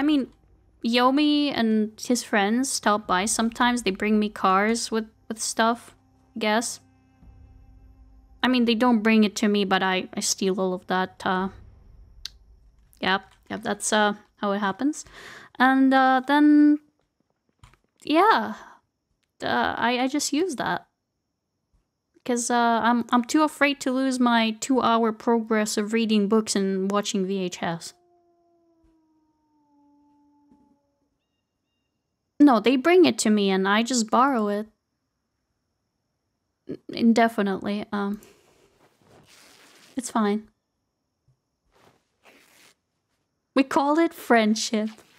I mean, Yomi and his friends stop by sometimes. They bring me cars with stuff, I guess. I mean, they don't bring it to me, but I steal all of that. Yep, that's how it happens. And then, yeah, I just use that. Because I'm too afraid to lose my 2-hour progress of reading books and watching VHS. No, they bring it to me and I just borrow it. Indefinitely. It's fine. We call it friendship.